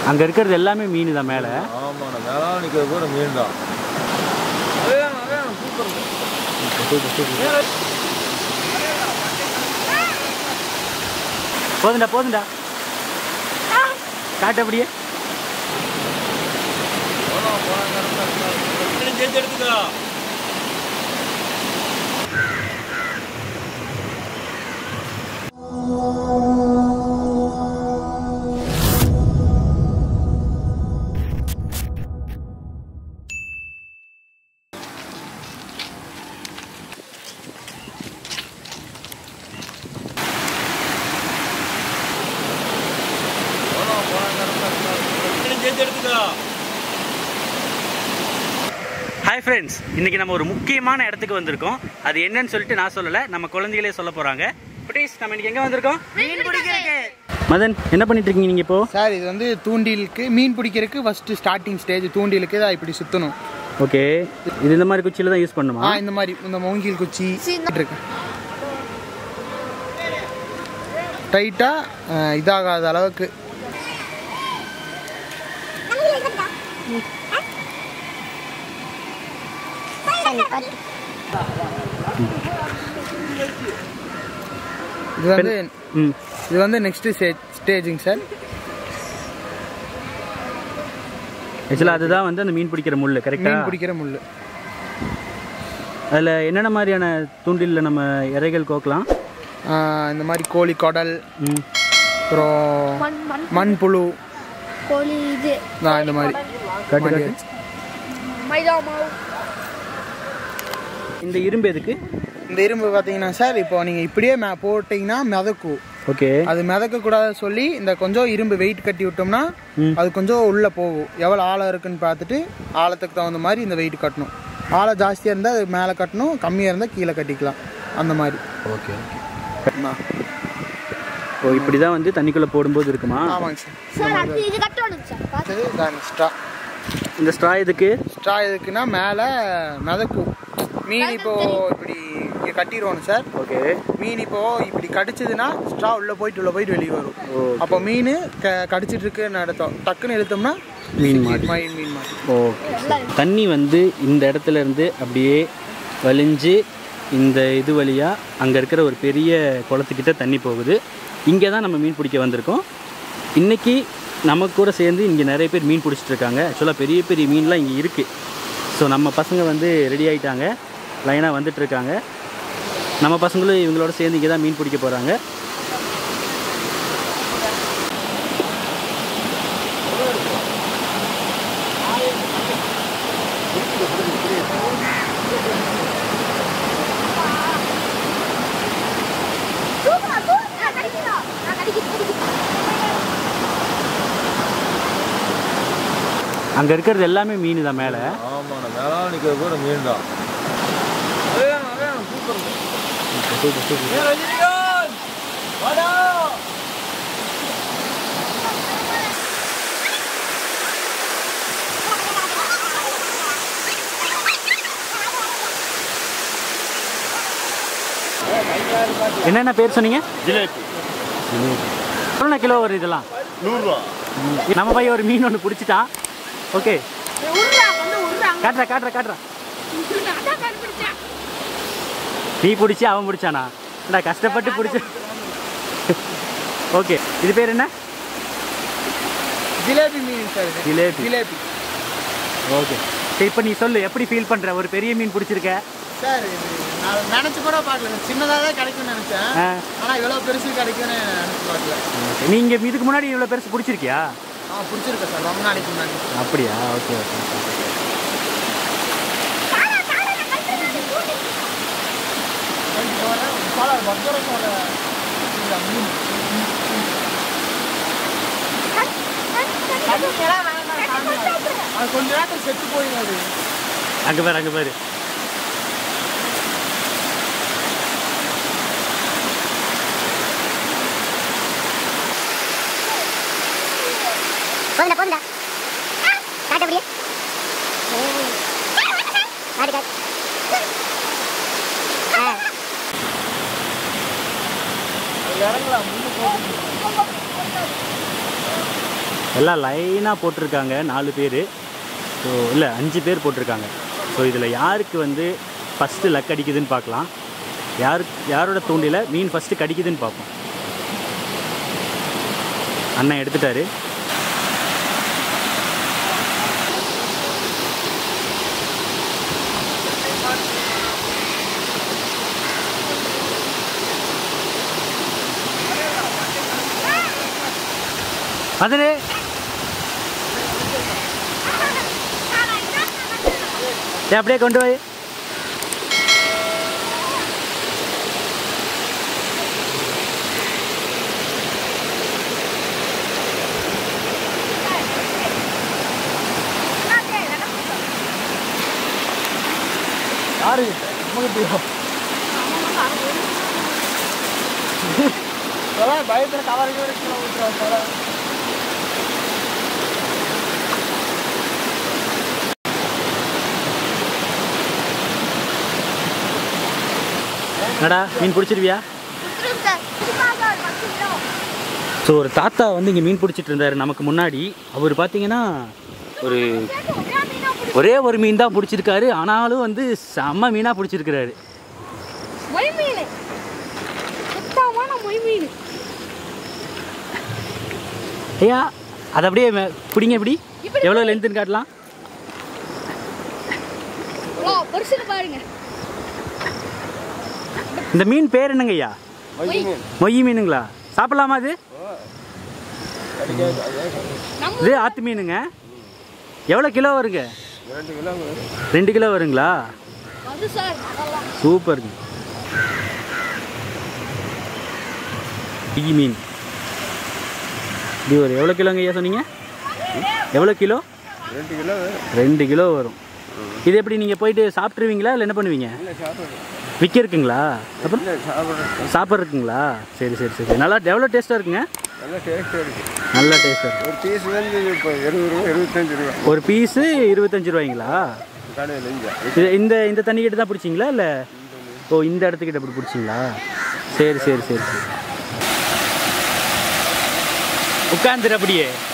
அங்கே இருக்கிறது எல்லாமே மீன் தான் மேலே. ஆமாண்ணா, மேலே நிற்கிறது கூட மீன் தான். போதுண்டா போதுண்டா, காட்டு அப்படியே. எடுத்துக்கா. ஹாய் ஃப்ரெண்ட்ஸ், இன்றைக்கி நம்ம ஒரு முக்கியமான இடத்துக்கு வந்திருக்கோம். அது என்னன்னு சொல்லிட்டு நான் சொல்லலை, நம்ம குழந்தைகளே சொல்ல போகிறாங்க. ப்ளீஸ், நம்ம இன்றைக்கி எங்கே வந்திருக்கோம்? மீன் பிடிக்கிறதுக்கு. மதன், என்ன பண்ணிட்டு இருக்கீங்க நீங்கள் இப்போ? சார், இது வந்து தூண்டிலுக்கு மீன் பிடிக்கிறதுக்கு ஃபஸ்ட்டு ஸ்டார்டிங் ஸ்டேஜ். தூண்டிலுக்கு தான் இப்படி சுற்றணும். ஓகே, இது இந்த மாதிரி குச்சியில் தான் யூஸ் பண்ணுமா? இந்த மாதிரி இந்த மூங்கில் குச்சி இருக்கு. டைட்டாக இதாகாத அளவுக்கு. இது வந்து நெக்ஸ்ட் ஸ்டேஜிங் சார். ஆக்சுவலாக அதுதான் வந்து அந்த மீன் பிடிக்கிற முள். கரெக்டாக, மீன் பிடிக்கிற முள். அதில் என்னென்ன மாதிரியான தூண்டிலில் நம்ம இறைகள் கோக்கலாம்? இந்த மாதிரி கோழி குடல், அப்புறம் மண்புழு, கோழி இது இந்த மாதிரி கட்டு. மைதா மாவு. இந்த இரும்பு எதுக்கு? இந்த இரும்பு பார்த்தீங்கன்னா சார், இப்போ நீங்கள் இப்படியே போட்டிங்கன்னா மிதக்கும். ஓகே, அது மிதக்கக்கூடாது சொல்லி இந்த கொஞ்சம் இரும்பு வெயிட் கட்டி விட்டோம்னா அது கொஞ்சம் உள்ளே போகும். எவ்வளோ ஆழம் இருக்குன்னு பார்த்துட்டு ஆழத்துக்கு தகுந்த மாதிரி இந்த வெயிட் கட்டணும். ஆழம் ஜாஸ்தியாக இருந்தால் அது மேலே கட்டணும், கம்மியாக இருந்தால் கீழே கட்டிக்கலாம், அந்த மாதிரி. ஓகே ஓ, இப்படி தான் வந்து தண்ணிக்குள்ளே போடும்போது இருக்குமா? ஆமாங்க சார். இது கட்டணும் சார். ஸ்ட்ரா. இந்த ஸ்ட்ரா எதுக்கு? ஸ்ட்ரா எதுக்குன்னா மேலே மிதக்கும் மீன். இப்போ இப்படி இங்கே கட்டிடுவோம் சார். ஓகே, மீன் இப்போ இப்படி கடிச்சதுன்னா ஸ்ட்ரா உள்ளே போயிட்டு வெளியே வரும். அப்போ மீன் கடிச்சிட்டு இருக்குன்னு அர்த்தம். டக்குன்னு இழுத்தோம்னா மீன் மாட்டி. ஓகே, தண்ணி வந்து இந்த இடத்துல இருந்து அப்படியே வலிஞ்சு இந்த இது வழியாக அங்கே இருக்கிற ஒரு பெரிய குளத்துக்கிட்ட தண்ணி போகுது. இங்கே தான் நம்ம மீன் பிடிக்க வந்திருக்கோம். இன்றைக்கி நமக்கு கூட சேர்ந்து இங்கே நிறைய பேர் மீன் பிடிச்சிட்ருக்காங்க. ஆக்சுவலாக பெரிய பெரிய மீன்லாம் இங்கே இருக்குது. ஸோ நம்ம பசங்க வந்து ரெடி ஆகிட்டாங்க, லைனாக வந்துட்டுருக்காங்க. நம்ம பசங்களும் இவங்களோட சேர்ந்து இங்கே தான் மீன் பிடிக்க போகிறாங்க. அங்கே இருக்கிறது எல்லாமே மீன் தான் மேலே. ஆமாண்ணா, மேலே நிற்கிறது கூட மீன் தான். என்னென்ன பேர் சொன்னீங்க? ஜிலேபி. எவ்வளோ கிலோ வரும் இதெல்லாம்? 100 ரூபா. நம்ம பையன் ஒரு மீன் ஒன்று பிடிச்சிட்டான். ஓகே, காட்டுறா. நீ பிடிச்சி அவன் பிடிச்சானா? நான் கஷ்டப்பட்டு பிடிச்ச. ஓகே, இது பேர் என்ன? ஜிலேபி மீன் சார். ஜிலேபி. ஓகே, சரி, இப்போ நீ சொல்லு, எப்படி ஃபீல் பண்ணுற? ஒரு பெரிய மீன் பிடிச்சிருக்க சார். நான் நினச்சி கூட பார்க்கல, சின்னதாக தான் கிடைக்கும்னு நினச்சேன். ஆனால் இவ்வளோ பெருசு கிடைக்கும்னு நினச்சி பார்க்கல. நீங்கள் இதுக்கு முன்னாடி இவ்வளோ பெருசு பிடிச்சிருக்கியா? பிடிச்சிருக்கேன் சார், ரொம்ப நாளைக்கு முன்னாடி. அப்படியா? ஓகே. கொஞ்ச நேரத்தில் செத்து போயிடாது. அங்கே பாரு. போண்டா காட்ட அப்படியே. எல்லாம் லைனாக போட்டிருக்காங்க 4 பேர். ஸோ இல்லை 5 பேர் போட்டிருக்காங்க. ஸோ இதில் யாருக்கு வந்து ஃபஸ்ட்டு லக் அடிக்குதுன்னு பார்க்கலாம். யாரோட தூண்டில மீன் ஃபஸ்ட்டு கடிக்குதுன்னு பார்ப்போம். அண்ணன் எடுத்துட்டாரு. அதே அப்படியே கொண்டு போய் யாரு பயத்தில் கவரையும் என்னடா மீன் பிடிச்சிருவியா? ஸோ ஒரு தாத்தா வந்து இங்கே மீன் பிடிச்சிட்டு இருந்தார் நமக்கு முன்னாடி. அவர் பார்த்தீங்கன்னா ஒரே ஒரு மீன் தான் பிடிச்சிருக்காரு. ஆனாலும் வந்து செம்ம மீனாக பிடிச்சிருக்கிறாரு. ஐயா அது அப்படியே பிடிங்க. எப்படி எவ்வளோ லென்த்துன்னு காட்டலாம்? பாருங்க. இந்த மீன் பேர் என்னங்க ஐயா? மொய் மீனுங்களா? சாப்பிடலாமா அது? இது ஆத்து மீனுங்க. எவ்வளோ கிலோ வருங்க? 2 கிலோ வருங்களா? சூப்பருங்க. மீன் இது ஒரு எவ்வளோ கிலோங்க ஐயா சொன்னீங்க? எவ்வளோ கிலோ? 2 கிலோ வரும். இது எப்படி நீங்கள் போயிட்டு சாப்பிட்ருவீங்களா இல்லை என்ன பண்ணுவீங்க? விற்க இருக்குங்களா? அப்புறம் சாப்பிட்றதுக்குங்களா? சரி சரி சரி. நல்லா எவ்வளோ டேஸ்ட்டாக இருக்குங்க? நல்லா டேஸ்ட்டாக இருக்கு. ஒரு பீஸு 25 ரூபாய்ங்களா? இந்த இந்த தண்ணிக்கிட்ட தான் பிடிச்சிங்களா இல்லை? ஓ இந்த இடத்துக்கிட்ட அப்படி பிடிச்சிங்களா? சரி சரி சரி சரி. உட்காந்துரு அப்படியே.